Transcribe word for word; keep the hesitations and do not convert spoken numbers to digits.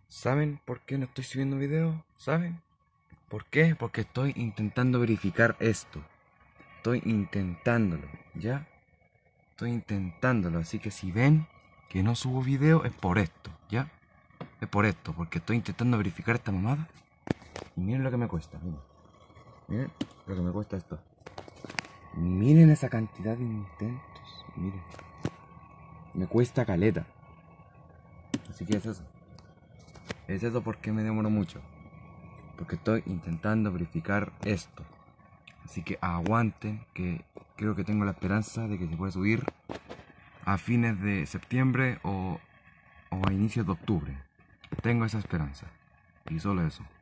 ¿Saben por qué no estoy subiendo video? ¿Saben? ¿Por qué? Porque estoy intentando verificar esto. Estoy intentándolo, ¿ya? Estoy intentándolo, así que si ven que no subo video es por esto, ¿ya? Es por esto, porque estoy intentando verificar esta mamada. Y miren lo que me cuesta, miren. Miren lo que me cuesta esto. Miren esa cantidad de intentos, miren. Me cuesta caleta. Así que es eso. Es eso porque me demoro mucho. Porque estoy intentando verificar esto. Así que aguanten, que creo que tengo la esperanza de que se pueda subir a fines de septiembre o, o a inicios de octubre. Tengo esa esperanza. Y solo eso.